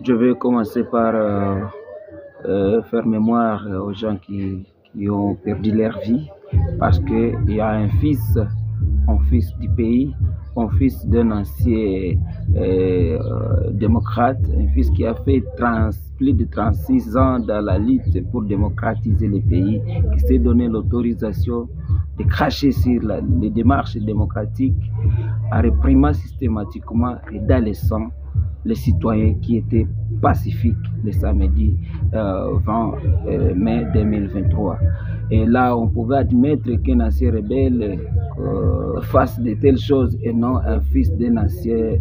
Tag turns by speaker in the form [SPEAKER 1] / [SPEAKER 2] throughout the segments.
[SPEAKER 1] Je vais commencer par faire mémoire aux gens qui ont perdu leur vie, parce qu'il y a un fils du pays, un fils d'un ancien démocrate, un fils qui a fait plus de 36 ans dans la lutte pour démocratiser le pays, qui s'est donné l'autorisation de cracher sur les démarches démocratiques, en réprimant systématiquement et dans le sang les citoyens qui étaient pacifiques le samedi 20 mai 2023. Et là, on pouvait admettre qu'un ancien rebelle fasse de telles choses et non un fils d'un ancien,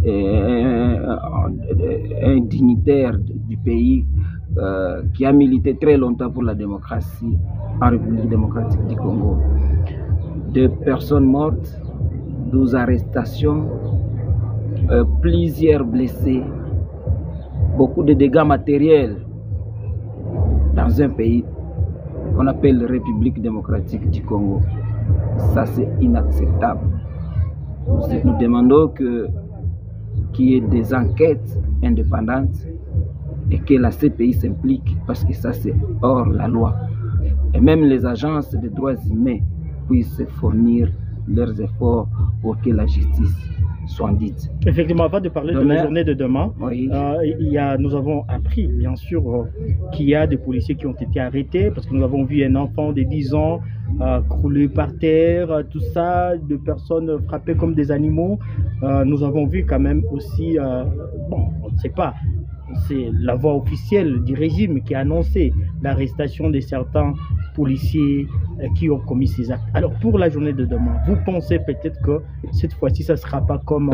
[SPEAKER 1] un dignitaire du pays qui a milité très longtemps pour la démocratie en République démocratique du Congo. 2 personnes mortes, 12 arrestations, plusieurs blessés, beaucoup de dégâts matériels dans un pays qu'on appelle République démocratique du Congo. Ça, c'est inacceptable. Nous demandons qu'il y ait des enquêtes indépendantes et que la CPI s'implique, parce que ça, c'est hors la loi. Et même les agences des droits humains puissent fournir leurs efforts pour que la justice soit dite.
[SPEAKER 2] Effectivement, avant de parler de la journée de demain,
[SPEAKER 1] oui.
[SPEAKER 2] Nous avons appris, bien sûr, qu'il y a des policiers qui ont été arrêtés, parce que nous avons vu un enfant de 10 ans crouler par terre, tout ça, de personnes frappées comme des animaux. Nous avons vu quand même aussi, on ne sait pas, c'est la voix officielle du régime qui a annoncé l'arrestation de certains policiers qui ont commis ces actes. Alors pour la journée de demain, vous pensez peut-être que cette fois-ci, ça ne sera pas comme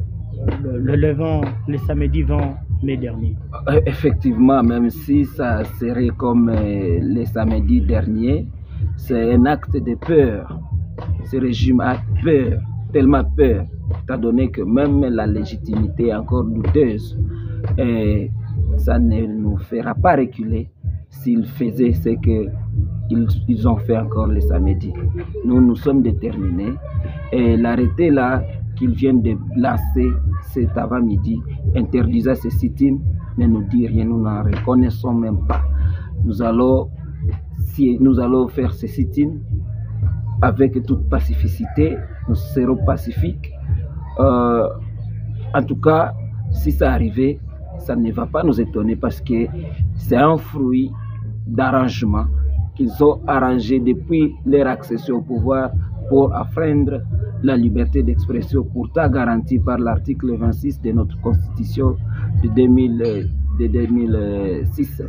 [SPEAKER 2] le samedi 20 mai dernier?
[SPEAKER 1] Effectivement, même si ça serait comme le samedi dernier, c'est un acte de peur. Ce régime a peur, tellement peur, étant donné que même la légitimité est encore douteuse. Et ça ne nous fera pas reculer s'ils faisaient ce qu'ils ont fait encore le samedi. Nous sommes déterminés. Et l'arrêté là qu'ils viennent de lancer cet avant-midi, interdisant ce sit-in, ne nous dit rien, nous n'en reconnaissons même pas. Nous allons faire ce sit-in avec toute pacificité, nous serons pacifiques. En tout cas, si ça arrivait, ça ne va pas nous étonner, parce que c'est un fruit d'arrangement qu'ils ont arrangé depuis leur accession au pouvoir pour enfreindre la liberté d'expression, pourtant garantie par l'article 26 de notre Constitution de 2006.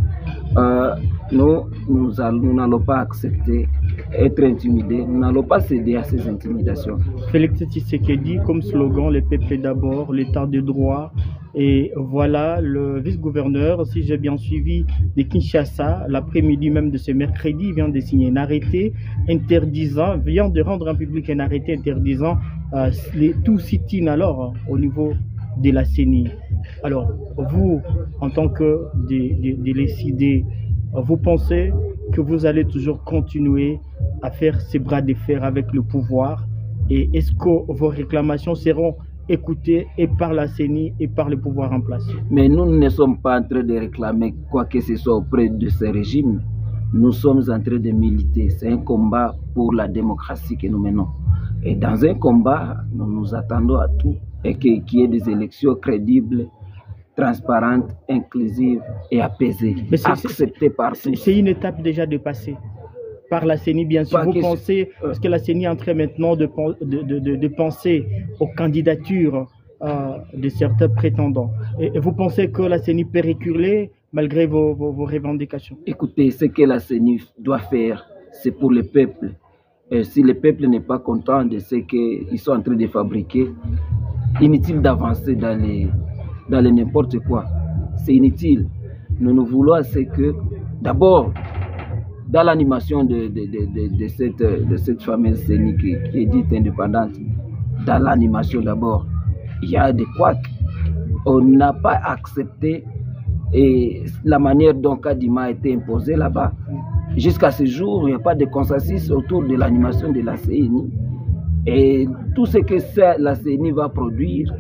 [SPEAKER 1] Nous n'allons pas accepter être intimidés, nous n'allons pas céder à ces intimidations.
[SPEAKER 2] Félix Tshisekedi, comme slogan, le peuple d'abord, l'état de droit. Et voilà, le vice-gouverneur, si j'ai bien suivi, de Kinshasa, l'après-midi même de ce mercredi, vient de signer un arrêté interdisant, vient de rendre en public un arrêté interdisant tout sit-in alors au niveau de la CENI. Alors, vous, en tant que décidé, vous pensez que vous allez toujours continuer à faire ces bras de fer avec le pouvoir? Et est-ce que vos réclamations seront écoutées et par la CENI et par le pouvoir en place?
[SPEAKER 1] Mais nous ne sommes pas en train de réclamer quoi que ce soit auprès de ce régime. Nous sommes en train de militer. C'est un combat pour la démocratie que nous menons. Et dans un combat, nous nous attendons à tout. Et qu'il y ait des élections crédibles, transparentes, inclusives et apaisées, acceptées par tous.
[SPEAKER 2] C'est une étape déjà dépassée par la CENI, bien sûr. Vous pensez, parce que la CENI est en train maintenant de penser aux candidatures de certains prétendants. Et vous pensez que la CENI peut reculer malgré vos revendications?
[SPEAKER 1] Écoutez, ce que la CENI doit faire, c'est pour le peuple. Et si le peuple n'est pas content de ce qu'ils sont en train de fabriquer, inutile d'avancer dans les n'importe quoi. C'est inutile. Nous voulons, c'est que, d'abord, dans l'animation de cette fameuse CENI qui est dite indépendante, dans l'animation d'abord, il y a des couacs. On n'a pas accepté la manière dont Kadima a été imposé là-bas. Jusqu'à ce jour, il n'y a pas de consensus autour de l'animation de la CENI. Et tout ce que la CENI va produire,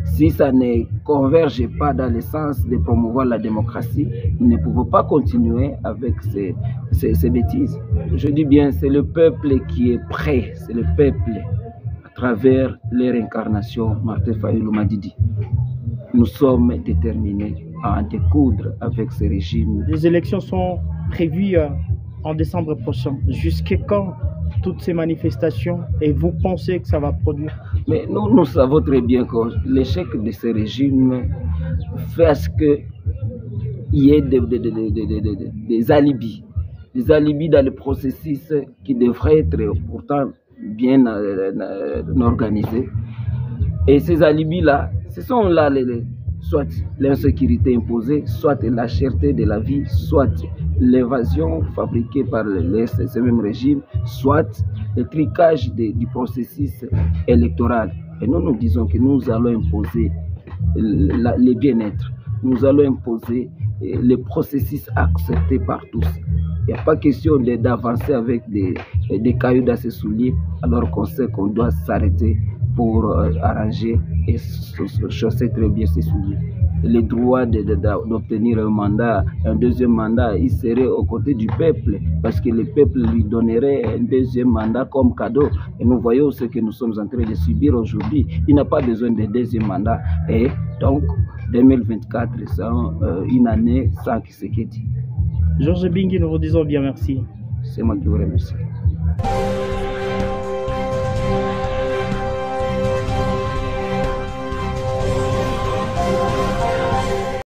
[SPEAKER 1] Si ça ne converge pas dans le sens de promouvoir la démocratie, nous ne pouvons pas continuer avec ces bêtises. Je dis bien, c'est le peuple qui est prêt, c'est le peuple à travers les réincarnations, Martin Fayulu Madidi. Nous sommes déterminés à en découdre avec ce régime.
[SPEAKER 2] Les élections sont prévues en décembre prochain. Jusqu'à quand toutes ces manifestations et vous pensez que ça va produire?
[SPEAKER 1] Mais nous savons très bien que l'échec de ce régime fait à ce qu'il y ait des alibis. Des alibis dans le processus qui devrait être pourtant bien organisé. Et ces alibis-là, ce sont là soit l'insécurité imposée, soit la cherté de la vie, soit l'évasion fabriquée par ce même régime, soit le tricage du processus électoral. Et nous disons que nous allons imposer le bien-être, nous allons imposer le processus accepté par tous. Il n'y a pas question d'avancer avec des cailloux dans ses souliers, alors qu'on sait qu'on doit s'arrêter pour arranger et chausser très bien ses souliers. Le droit d'obtenir un mandat, un deuxième mandat, il serait aux côtés du peuple, parce que le peuple lui donnerait un deuxième mandat comme cadeau. Et nous voyons ce que nous sommes en train de subir aujourd'hui. Il n'a pas besoin de deuxième mandat. Et donc, 2024, c'est une année sans Tshisekedi.
[SPEAKER 2] Georges Bingi, nous vous disons bien merci.
[SPEAKER 1] C'est moi qui vous remercie.